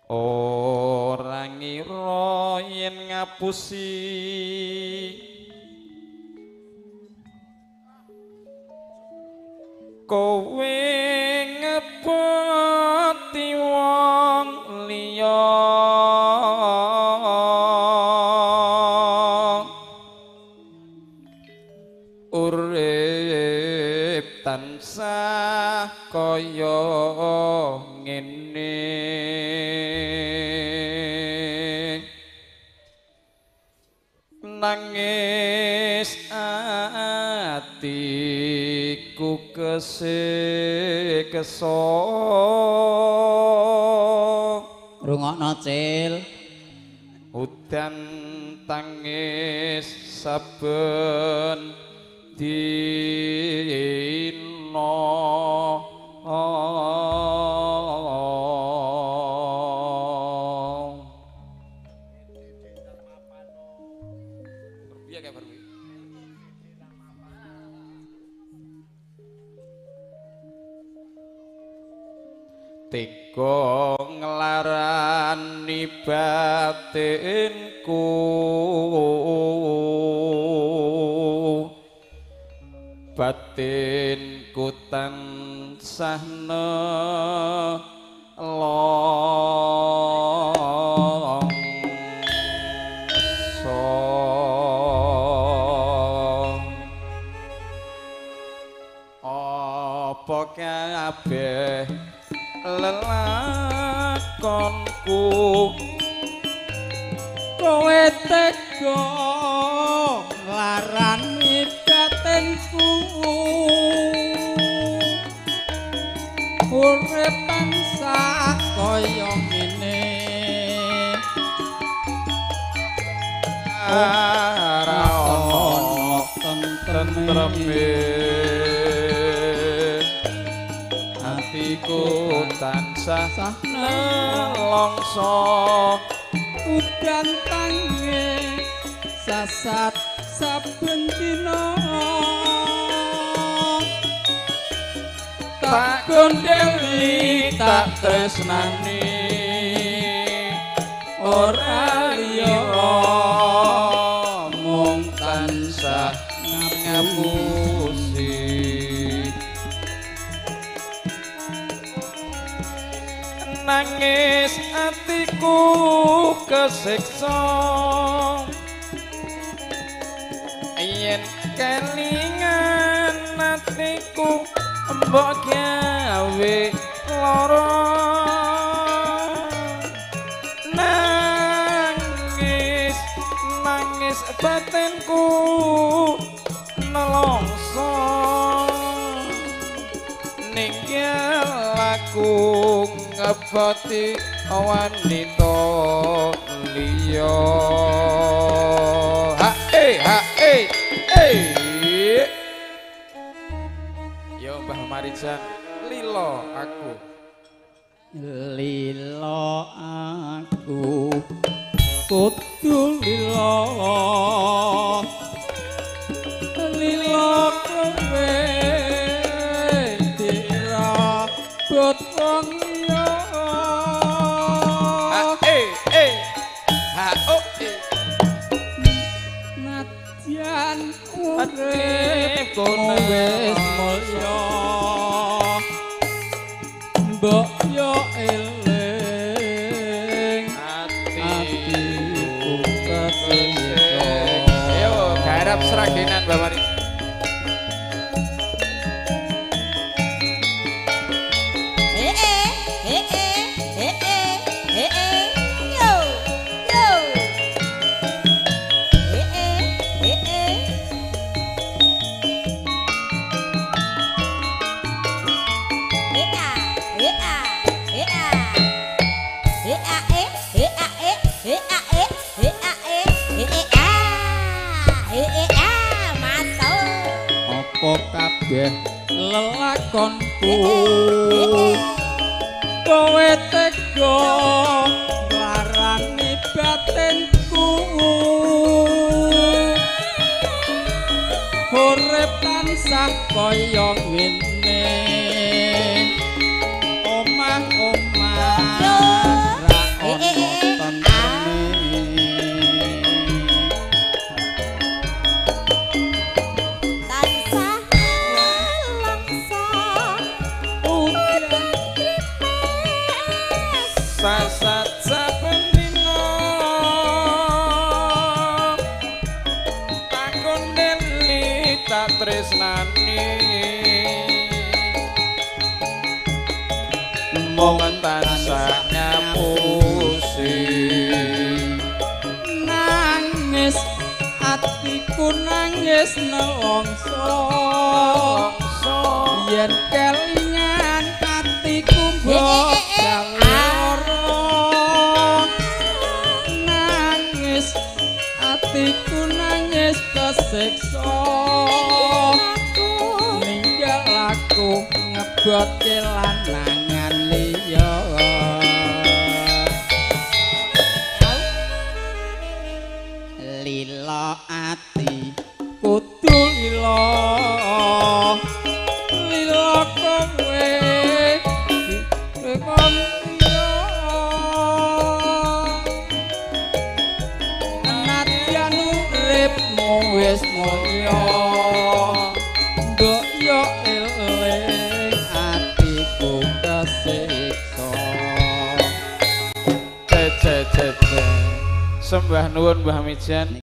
ora ngira yen ngapusi kowe ngepoti wong liya urip tansah kaya ngene nangis atiku kesekesa rungokno Cil udan tangis saben dina tega nglarani batinku batinku tansah nelongso apa kabeh lelakonku kowe tega nglarani batinku urip tansah kaya ngene ora ana tentreme atiku tansah nelongso udan tangis sasat saben dina tak gondeli tak tresnani ora liya mung tansah ngapusi nangis atiku kesiksa yen kelingan atiku mbok gawe lara nangis nangis batinku nelongso ninggal aku ngepoti wanita liya ha yo Mbah Marijan lilo aku kudu lilo kowe dirabut wong liya nadyan urip kono wis mulya mbok yo eling atiku kesiksa yo garap seragenan Mbak Mari kabeh lelakonku kowe tega nglarani batinku urip tansah kaya ngene omah-omah ra sasat saben dina takon deli tak tresnani mung tansah ngapusi nangis atiku nangis nelongso yen kelingan atiku bakal lara nangis atiku nangis kesiksa ninggal aku ngebot kelanangan liya lila ati kudu lila lila kowe kondo nadyan uripmu wis mulya nduk yo eling atiku kesiksa sembah nuwun Mbah Mijan.